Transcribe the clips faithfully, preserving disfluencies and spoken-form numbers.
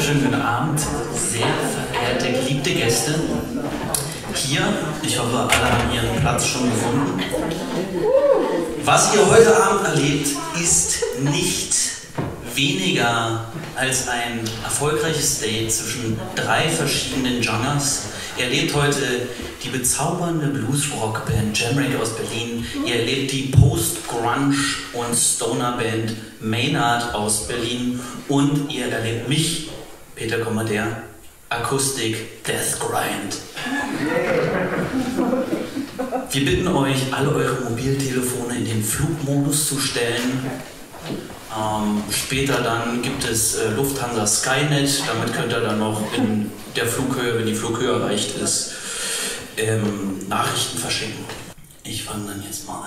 wunderschönen guten Abend, sehr verehrte, geliebte Gäste. Hier, ich hoffe, alle haben ihren Platz schon gefunden. Was ihr heute Abend erlebt, ist nicht weniger als ein erfolgreiches Date zwischen drei verschiedenen Genres. Ihr erlebt heute die bezaubernde Blues-Rock-Band Jamrock aus Berlin. Ihr erlebt die Post-Grunge- und Stoner-Band Maynard aus Berlin. Und ihr erlebt mich, Peter Kommader, Akustik Death Grind. Wir bitten euch, alle eure Mobiltelefone in den Flugmodus zu stellen. Ähm, später dann gibt es äh, Lufthansa Skynet, damit könnt ihr dann noch in der Flughöhe, wenn die Flughöhe erreicht ist, ähm, Nachrichten verschicken. Ich fange dann jetzt mal an.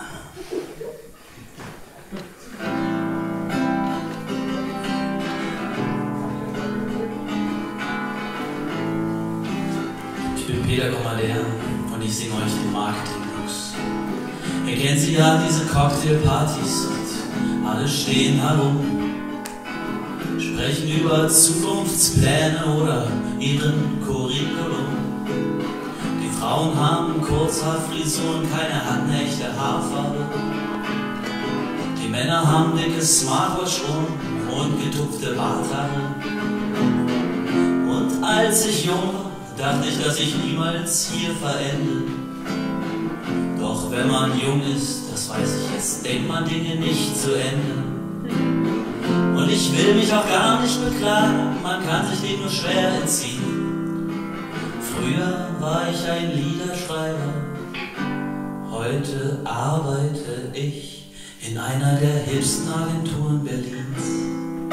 Ich bin Peter Kommader und ich singe euch den Marketing-Blues. Ihr kennt sie ja, diese Cocktailpartys. Alle stehen herum, sprechen über Zukunftspläne oder ihren Curriculum. Die Frauen haben Kurzhaarfrisuren, keine hatten echte Haarfarbe. Die Männer haben dicke Smartwatch-Uhren und getupfte Barthaare. Und als ich jung war, dachte ich, dass ich niemals hier verende. Doch wenn man jung ist, das weiß ich jetzt, denkt man Dinge nicht zu Ende. Und ich will mich auch gar nicht beklagen, man kann sich dem nur schwer entziehen. Früher war ich ein Liederschreiber, heute arbeite ich in einer der hipsten Agenturen Berlins.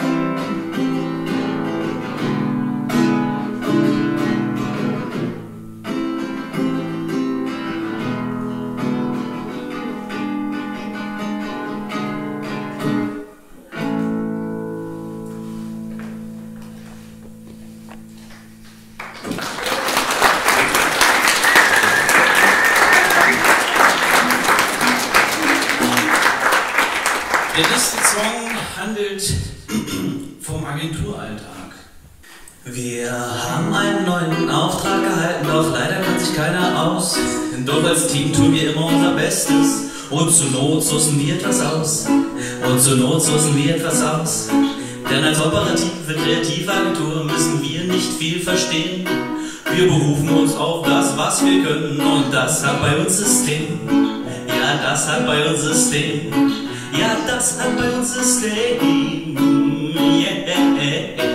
Der nächste Song handelt vom Agenturalltag. Wir haben einen neuen Auftrag erhalten, doch leider kann sich keiner aus. Doch als Team tun wir immer unser Bestes und zur Not sourcen wir etwas aus. Und zur Not sourcen wir etwas aus. Denn als operative Kreativagentur müssen wir nicht viel verstehen. Wir berufen uns auf das, was wir können, und das hat bei uns System. Ja, das hat bei uns System. Ja, das hat bei uns System, yeah.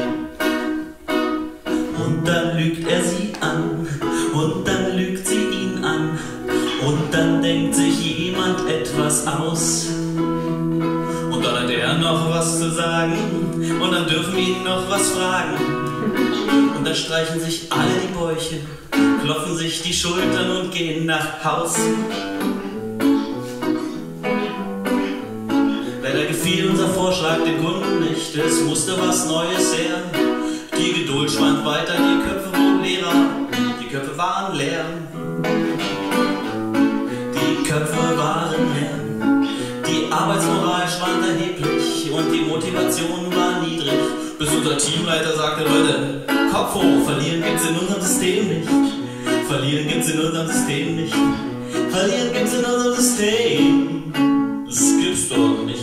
Und dann lügt er sie an, und dann lügt sie ihn an, und dann denkt sich jemand etwas aus. Und dann hat er noch was zu sagen, und dann dürfen wir ihn noch was fragen. Und dann streichen sich alle die Bäuche, klopfen sich die Schultern und gehen nach Haus. Leider gefiel unser Vorschlag dem Kunden nicht, es musste was Neues her. Die Geduld schwand weiter, die Köpfe wurden leerer, die Köpfe waren leer. Die Köpfe waren leer, die Arbeitsmoral schwand erheblich und die Motivation war niedrig. Bis unser Teamleiter sagte, Leute, Kopf hoch, verlieren gibt's in unserem System nicht. Verlieren gibt's in unserem System nicht. Verlieren gibt's in unserem System. Das gibt's doch nicht.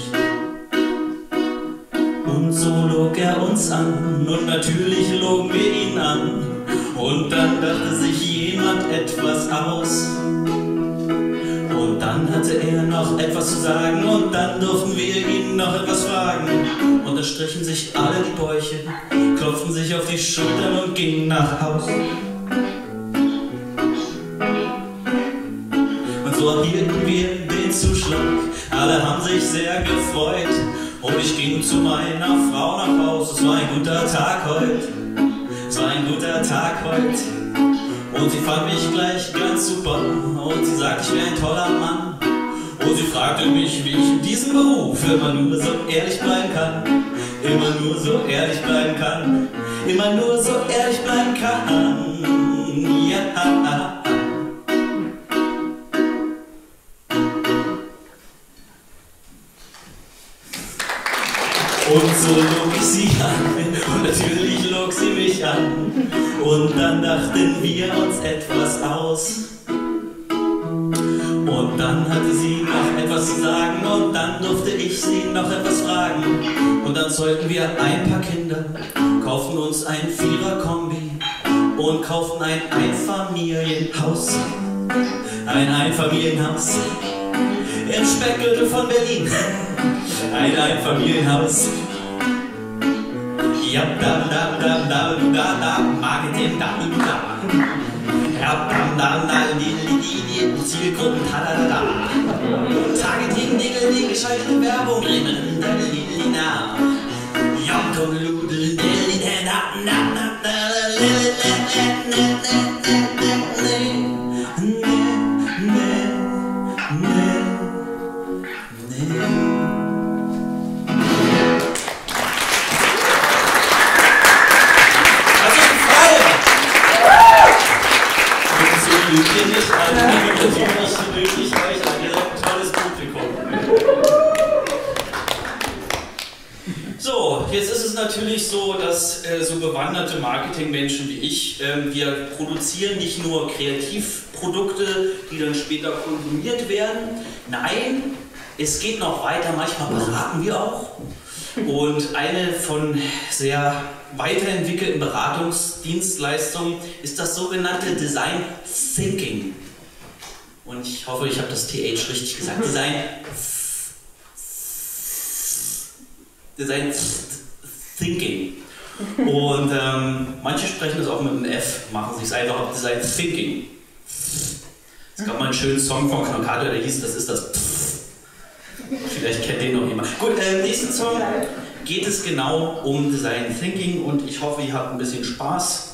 Und so log er uns an, und natürlich logen wir ihn an. Und dann dachte sich jemand etwas aus. Und dann hatte er noch etwas zu sagen, und dann durften wir ihn noch etwas fragen. Und da strichen sich alle die Bäuche, klopften sich auf die Schultern und gingen nach Haus. Und so erhielten wir den Zuschlag, alle haben sich sehr gefreut. Und ich ging zu meiner Frau nach Haus, es war ein guter Tag heute, es war ein guter Tag heute. Und sie fand mich gleich ganz super, und sie sagte, ich wäre ein toller Mann. Und sie fragte mich, wie ich in diesem Beruf immer nur so ehrlich bleiben kann. Immer nur so ehrlich bleiben kann. Immer nur so ehrlich bleiben kann. Ja. Und so log ich sie an, und natürlich log sie mich an. Und dann dachten wir uns etwas aus. Und dann hatte sie noch etwas zu sagen, und dann durfte ich sie noch etwas fragen. Und dann zeugten wir ein paar Kinder, kauften uns ein Vierer-Kombi und kauften ein Einfamilienhaus. Ein Einfamilienhaus im Speckgürtel von Berlin. Ein Einfamilienhaus. Ja, da, da, da, da, da, da, Marketing, da, da, da. Ja, da, da, da, die, die, die Zielgruppen, da, da, da. Targeting, Dinge, die geschaltete Werbung, Rinnen, da, li, na. Ja, komm, ludel, li, da, da, da, da, li, li, So, jetzt ist es natürlich so, dass äh, so bewanderte Marketingmenschen wie ich, äh, wir produzieren nicht nur Kreativprodukte, die dann später konsumiert werden. Nein, es geht noch weiter, manchmal beraten wir auch. Und eine von sehr weiterentwickelten Beratungsdienstleistungen ist das sogenannte Design Thinking. Und ich hoffe, ich habe das T H richtig gesagt. Design Design Thinking. Und ähm, manche sprechen das auch mit einem F, machen sich es einfach auf Design Thinking. Es gab mal einen schönen Song von Knockato, der hieß, das ist das Pff. Vielleicht kennt den noch jemand. Gut, äh, im nächsten Song geht es genau um Design Thinking und ich hoffe, ihr habt ein bisschen Spaß.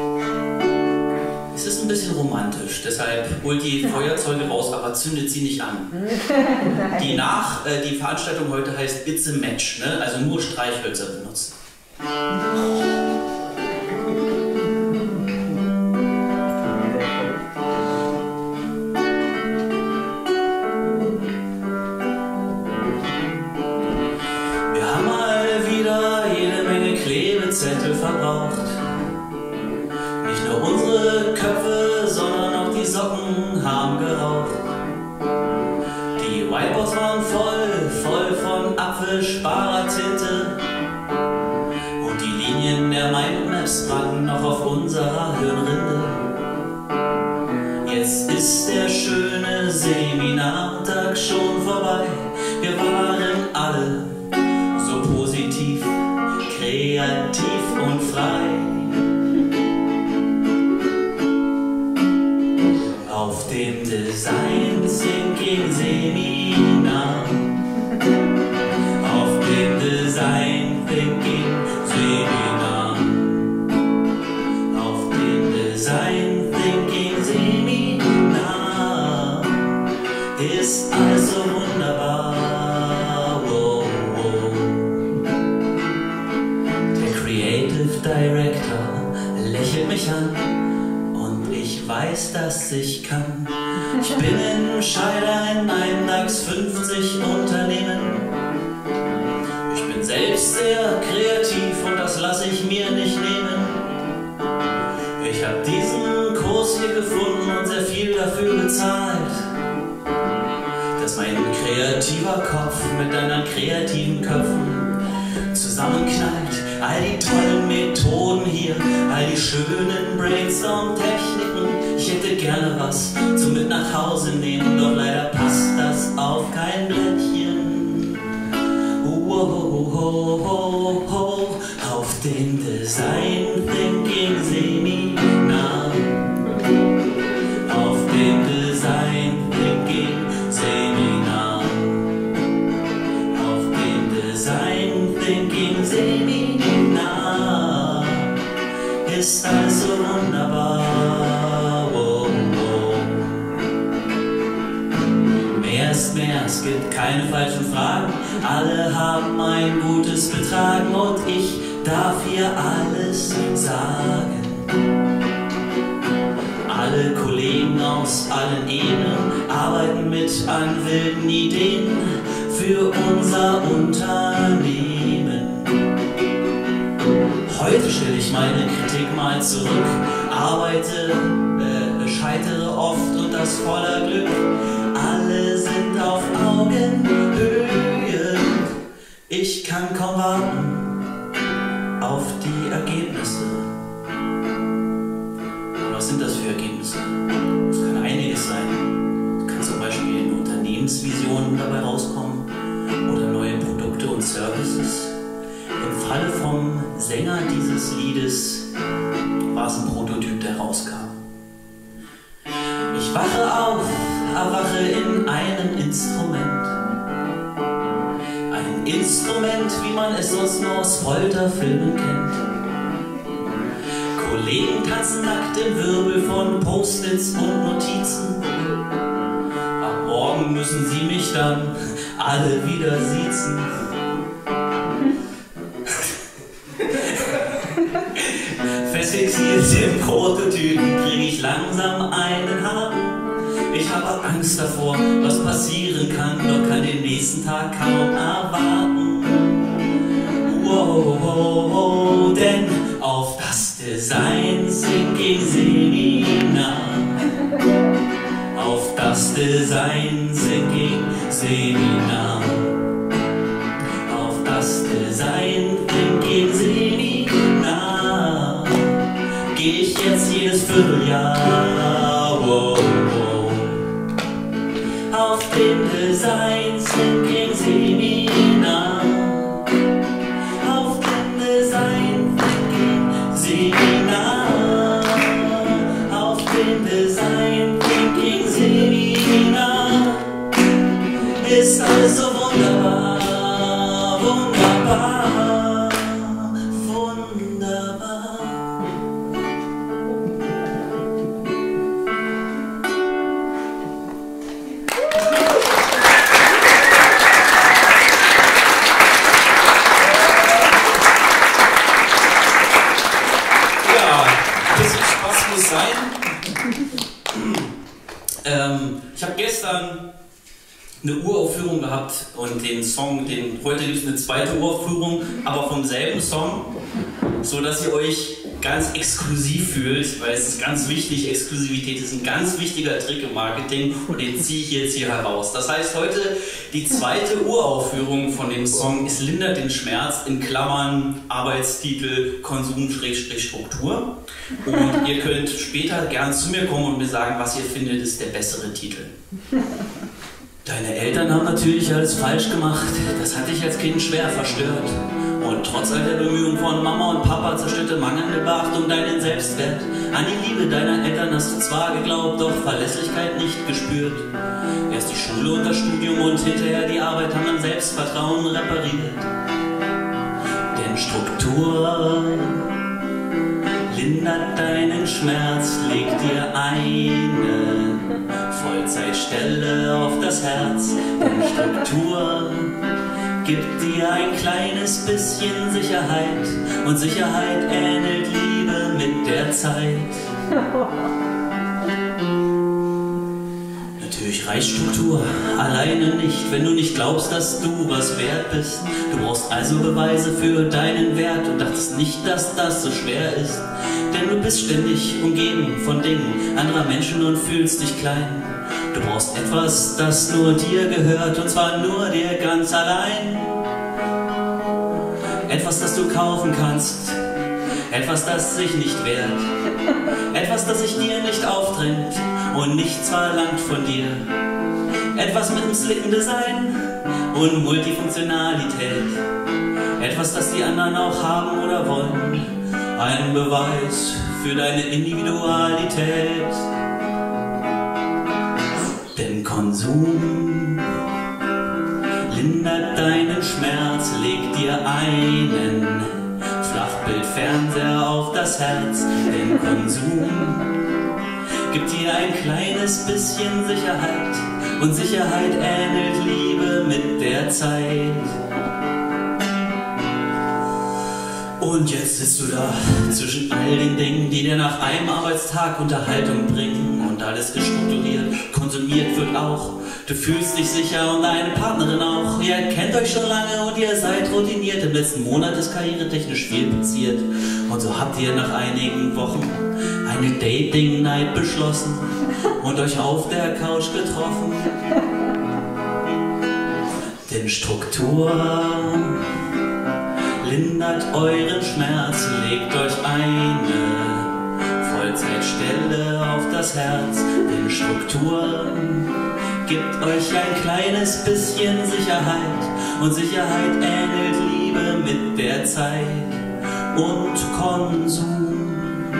Es ist ein bisschen romantisch, deshalb holt die Feuerzeuge raus, aber zündet sie nicht an. Die, nach, äh, die Veranstaltung heute heißt It's a Match, ne? Also nur Streichhölzer benutzen. Wir haben mal wieder jede Menge Klebezettel verbraucht. Nicht nur unsere Köpfe, sondern auch die Socken haben geraucht. Die Whiteboards waren voll, voll von Apfelsparertinte. Und die Linien der Mindmaps brannten noch auf unserer Hirnrinde. Jetzt ist der schöne Seminartag schon vorbei. Wir waren alle so positiv, kreativ und frei. Auf dem Design Thinking Seminar. Auf dem Design Thinking Seminar. Auf dem Design Thinking Seminar ist alles so wunderbar. Wow, wow. Der Creative Director lächelt mich an. Ich weiß, dass ich kann. Ich bin Entscheider in einem DAX fünfzig Unternehmen. Ich bin selbst sehr kreativ und das lasse ich mir nicht nehmen. Ich habe diesen Kurs hier gefunden und sehr viel dafür bezahlt, dass mein kreativer Kopf mit deinen kreativen Köpfen zusammenknallt. All die tollen Methoden hier, all die schönen Brainstorm-Techniken. Ich hätte gerne was zum mit nach Hause nehmen, doch leider passt das auf kein Blättchen. Wohohoho, auf dem Design Thinking Seminar. Auf dem Design Thinking Seminar. Auf dem Design Thinking Seminar ist alles so wunderbar. Wow, wow. Mehr ist mehr, es gibt keine falschen Fragen. Alle haben ein gutes Betragen und ich darf hier alles sagen. Alle Kollegen aus allen Ebenen arbeiten mit an wilden Ideen für unser Unternehmen. Heute stelle ich meine Kritik mal zurück, arbeite, äh, scheitere oft und das voller Glück. Alle sind auf Augenhöhe, ich kann kaum warten auf die Ergebnisse. Und was sind das für Ergebnisse? Es kann einiges sein. Es kann zum Beispiel eine Unternehmensvision dabei rauskommen oder neue Produkte und Services. Im Falle vom Sänger dieses Liedes war es ein Prototyp, der rauskam. Ich wache auf, erwache in einem Instrument. Ein Instrument, wie man es sonst nur aus Folterfilmen kennt. Kollegen tanzen nackt im Wirbel von Post-its und Notizen. Am Morgen müssen sie mich dann alle wieder siezen. Festfixiert im Prototypen krieg ich langsam einen Haken. Ich habe Angst davor, was passieren kann, doch kann den nächsten Tag kaum erwarten. Wow, wow, wow, denn auf das Design Thinking Seminar, auf das Design Thinking Seminar, auf das Design Thinking Seminar geh ich jetzt jedes Vierteljahr. Wow, wow. Auf dem Design Thinking Seminar, auf dem Design Thinking Seminar, auf dem Design Thinking Seminar ist alles so wunderbar, wunderbar, wunderbar. Ähm, ich habe gestern eine Uraufführung gehabt und den Song, den, heute gibt es eine zweite Uraufführung, aber vom selben Song, so dass ihr euch ganz exklusiv fühlt, weil es ist ganz wichtig, Exklusivität ist ein ganz wichtiger Trick im Marketing und den ziehe ich jetzt hier heraus. Das heißt, heute die zweite Uraufführung von dem Song Es lindert den Schmerz, in Klammern Arbeitstitel Konsum-Struktur. Und ihr könnt später gern zu mir kommen und mir sagen, was ihr findet, ist der bessere Titel. Deine Eltern haben natürlich alles falsch gemacht, das hat dich als Kind schwer verstört. Und trotz all der Bemühungen von Mama und Papa zerstörte mangelnde Beachtung deinen Selbstwert. An die Liebe deiner Eltern hast du zwar geglaubt, doch Verlässlichkeit nicht gespürt. Erst die Schule und das Studium und hinterher die Arbeit haben dein Selbstvertrauen repariert. Denn Struktur lindert deinen Schmerz, legt dir eine Vollzeitstelle auf das Herz. Denn Struktur gibt dir ein kleines bisschen Sicherheit und Sicherheit ähnelt Liebe mit der Zeit. Natürlich reicht Struktur alleine nicht, wenn du nicht glaubst, dass du was wert bist. Du brauchst also Beweise für deinen Wert und dachtest nicht, dass das so schwer ist. Denn du bist ständig umgeben von Dingen anderer Menschen und fühlst dich klein. Du brauchst etwas, das nur dir gehört und zwar nur dir ganz allein. Etwas, das du kaufen kannst, etwas, das sich nicht wehrt, etwas, das sich dir nicht aufdrängt und nichts verlangt von dir. Etwas mit einem slicken Design und Multifunktionalität, etwas, das die anderen auch haben oder wollen, ein Beweis für deine Individualität. Denn Konsum lindert deinen Schmerz, legt dir einen Flachbildfernseher auf das Herz. Denn Konsum gibt dir ein kleines bisschen Sicherheit und Sicherheit ähnelt Liebe mit der Zeit. Und jetzt sitzt du da zwischen all den Dingen, die dir nach einem Arbeitstag Unterhaltung bringen und und alles ist strukturiert, konsumiert wird auch. Du fühlst dich sicher und deine Partnerin auch. Ihr kennt euch schon lange und ihr seid routiniert. Im letzten Monat ist karrieretechnisch viel passiert. Und so habt ihr nach einigen Wochen eine Dating-Night beschlossen und euch auf der Couch getroffen. Denn Struktur lindert euren Schmerz, legt euch eine Vollzeitstelle auf das Herz. Denn Struktur gibt euch ein kleines bisschen Sicherheit und Sicherheit ähnelt Liebe mit der Zeit und Konsum.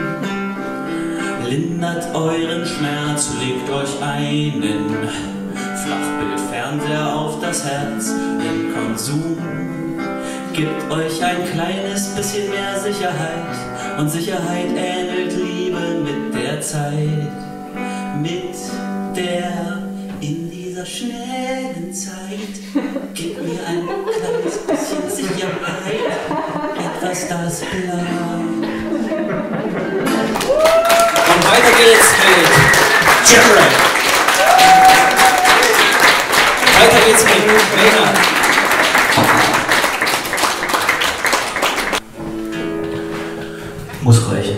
Lindert euren Schmerz, legt euch einen Flachbildfernseher auf das Herz, denn Konsum gibt euch ein kleines bisschen mehr Sicherheit und Sicherheit ähnelt Liebe mit der Zeit, mit der in dieser schnellen Zeit. Gib mir ein kleines bisschen Sicherheit, etwas das bleibt. Und weiter geht's mit Jamrek. Weiter geht's mit Maynard. Muss reichen.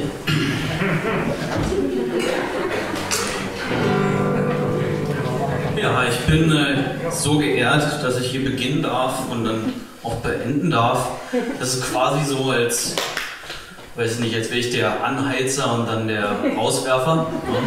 Ja, ich bin äh, so geehrt, dass ich hier beginnen darf und dann auch beenden darf. Das ist quasi so, als, weiß ich nicht, als wäre ich der Anheizer und dann der Rauswerfer.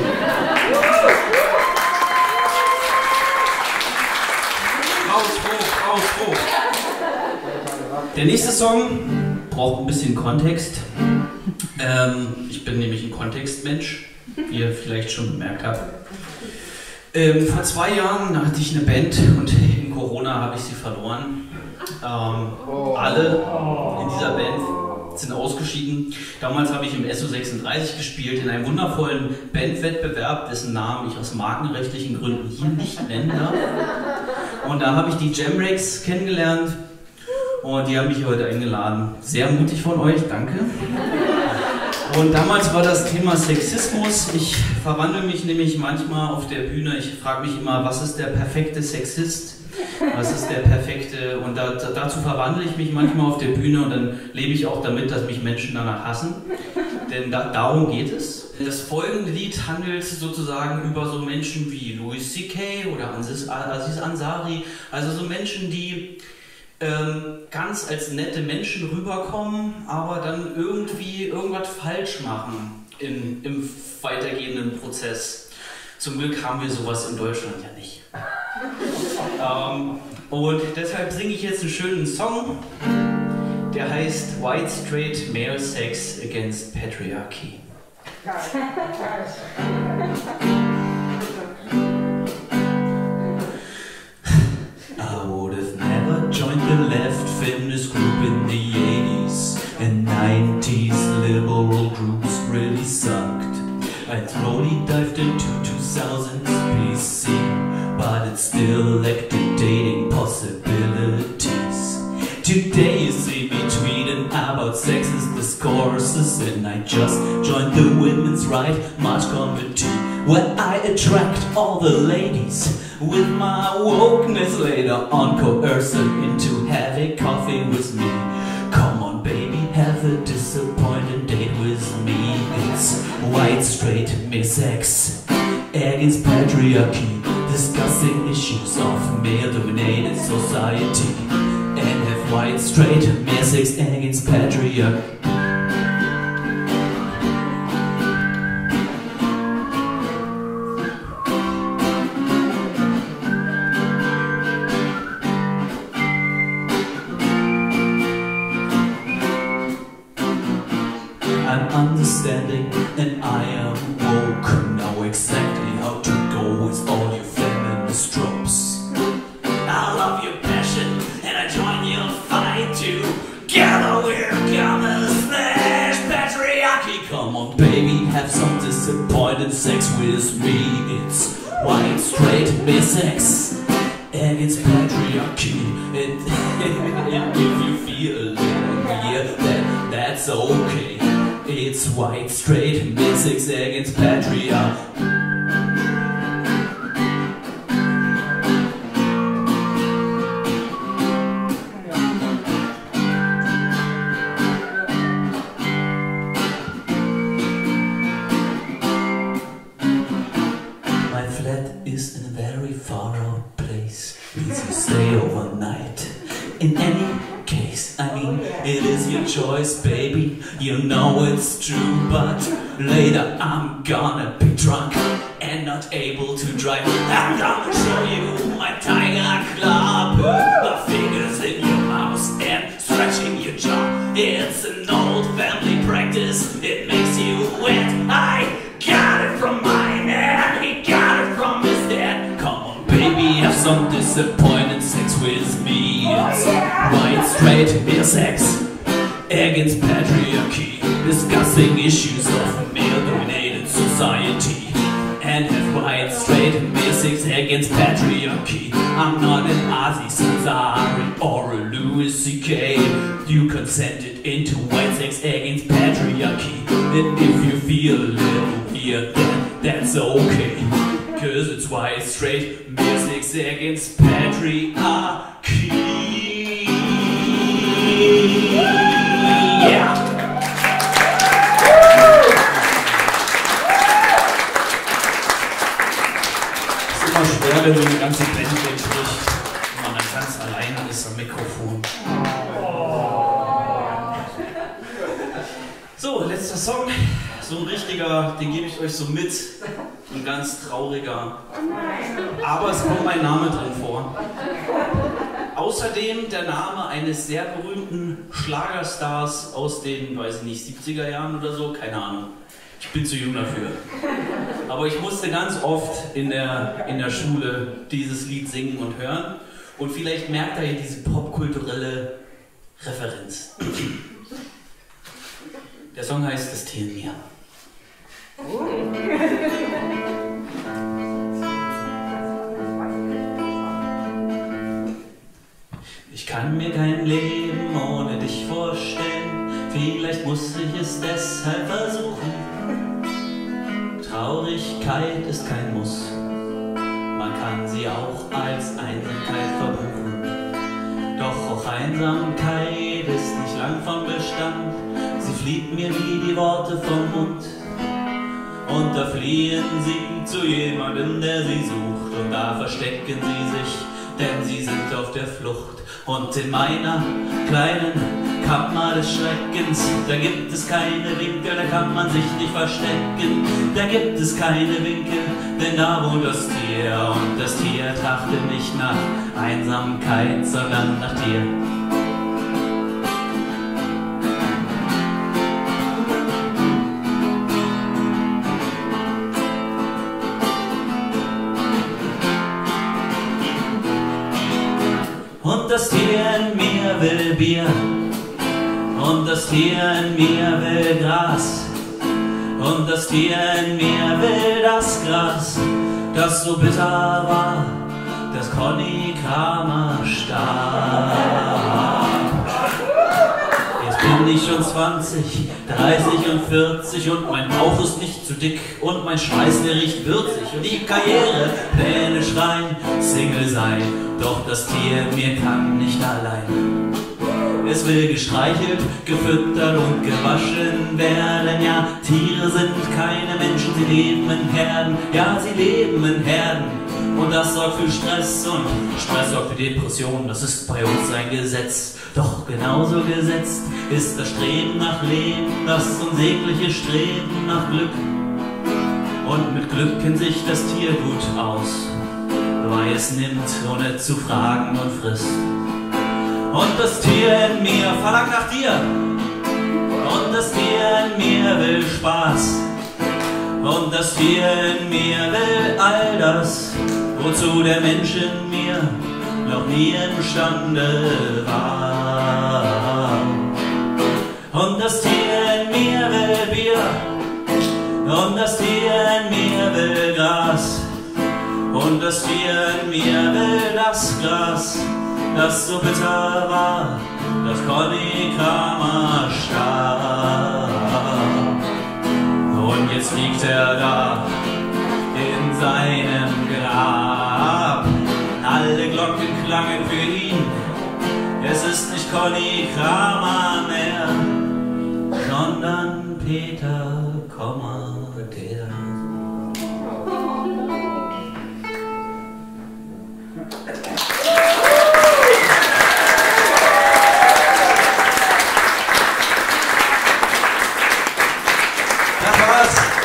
Raus, hoch, raus, hoch. Der nächste Song braucht ein bisschen Kontext. Ähm, ich bin nämlich ein Kontextmensch, wie ihr vielleicht schon bemerkt habt. Ähm, vor zwei Jahren hatte ich eine Band und in Corona habe ich sie verloren. Ähm, alle in dieser Band sind ausgeschieden. Damals habe ich im S O sechsunddreißig gespielt, in einem wundervollen Bandwettbewerb, dessen Namen ich aus markenrechtlichen Gründen hier nicht nennen darf. Und da habe ich die Jamreks kennengelernt und die haben mich heute eingeladen. Sehr mutig von euch, danke. Und damals war das Thema Sexismus. Ich verwandle mich nämlich manchmal auf der Bühne. Ich frage mich immer, was ist der perfekte Sexist? Was ist der perfekte? Und da, dazu verwandle ich mich manchmal auf der Bühne und dann lebe ich auch damit, dass mich Menschen danach hassen. Denn da, darum geht es. Das folgende Lied handelt sozusagen über so Menschen wie Louis C K oder Aziz, Aziz Ansari. Also so Menschen, die Ähm, ganz als nette Menschen rüberkommen, aber dann irgendwie irgendwas falsch machen in, im weitergehenden Prozess. Zum Glück haben wir sowas in Deutschland ja nicht. ähm, und deshalb singe ich jetzt einen schönen Song, der heißt White Straight Male Sex Against Patriarchy. I would have never joined the left feminist group in the eighties and nineties. Liberal groups really sucked. I slowly dived into two thousands P C, but it still lacked the dating possibilities. Today you see me tweeting about sexist discourses, and I just joined the Women's Right March Committee, where I attract all the ladies with my wokeness, later on coerce them into having coffee with me. Come on baby, have a disappointing date with me. It's white straight male sex against patriarchy, discussing issues of male dominated society. And have white straight male sex against patriarchy. I'm understanding and I am woke. Know exactly how to go with all your feminist tropes. I love your passion and I join your fight together we're gonna smash patriarchy. Come on baby, have some disappointed sex with me. It's white straight male sex against patriarchy. And, and if you feel a little weird, then that's okay. It's white straight male sex against patriarchy. voice, baby, you know it's true, but later I'm gonna be drunk and not able to drive. I'm gonna show you my tiger club, my fingers in your mouth and stretching your jaw. It's an old family practice, it makes you wet. I got it from my man, he got it from his dad. Come on baby, have some disappointed sex with me. It's white, straight, intersex against patriarchy, discussing issues of male-dominated society. And have white, straight, intersex against patriarchy. I'm not an Aziz Ansari or a Louis C K. You consented into white sex against patriarchy. And if you feel a little weird, then that's okay. Cause it's white, straight, male sex against patriarchy. Yeah! Es ist immer schwer, wenn so eine ganze Band spricht und man dann ganz alleine ist am Mikrofon. So, letzter Song. So ein richtiger, den gebe ich euch so mit. Ein ganz trauriger. Aber es kommt mein Name drin vor. Außerdem der Name eines sehr berühmten Schlagerstars aus den, weiß ich nicht, siebziger Jahren oder so, keine Ahnung. Ich bin zu jung dafür. Aber ich musste ganz oft in der, in der Schule dieses Lied singen und hören. Und vielleicht merkt ihr diese popkulturelle Referenz. Der Song heißt Das Tier in mir. Ich kann mir kein Leben ohne dich vorstellen, vielleicht muss ich es deshalb versuchen. Traurigkeit ist kein Muss, man kann sie auch als Einsamkeit verbuchen. Doch auch Einsamkeit ist nicht lang von Bestand, sie flieht mir wie die Worte vom Mund. Und da fliehen sie zu jemandem, der sie sucht, und da verstecken sie sich, denn sie sind auf der Flucht. Und in meiner kleinen Kammer des Schreckens, da gibt es keine Winkel, da kann man sich nicht verstecken. Da gibt es keine Winkel, denn da wohnt das Tier. Und das Tier trachtet nicht nach Einsamkeit, sondern nach dir. Und das Tier in mir will Bier, und das Tier in mir will Gras, und das Tier in mir will das Gras, das so bitter war, dass Conny Kramer starb. Jetzt bin ich schon zwanzig, dreißig und vierzig und mein Bauch ist nicht zu dick und mein Schweiß, der riecht würzig und die Karrierepläne schreien, Single sein. Doch das Tier in mir kann nicht allein. Es will gestreichelt, gefüttert und gewaschen werden. Ja, Tiere sind keine Menschen, sie leben in Herden. Ja, sie leben in Herden. Und das sorgt für Stress und Stress sorgt für Depressionen. Das ist bei uns ein Gesetz. Doch genauso gesetzt ist das Streben nach Leben, das unsägliche Streben nach Glück. Und mit Glück kennt sich das Tier gut aus, weil es nimmt, ohne zu fragen, und frisst. Und das Tier in mir verlangt nach dir, und das Tier in mir will Spaß, und das Tier in mir will all das, wozu der Mensch in mir noch nie imstande war. Und das Tier in mir will Bier, und das Tier in mir will Gras, und das Tier in mir will das Gras, das so bitter war, dass Conny Kramer starb. Und jetzt liegt er da in seinem Grab. Alle Glocken klangen für ihn. Es ist nicht Conny Kramer mehr, sondern Peter Kommer, der. Das war's.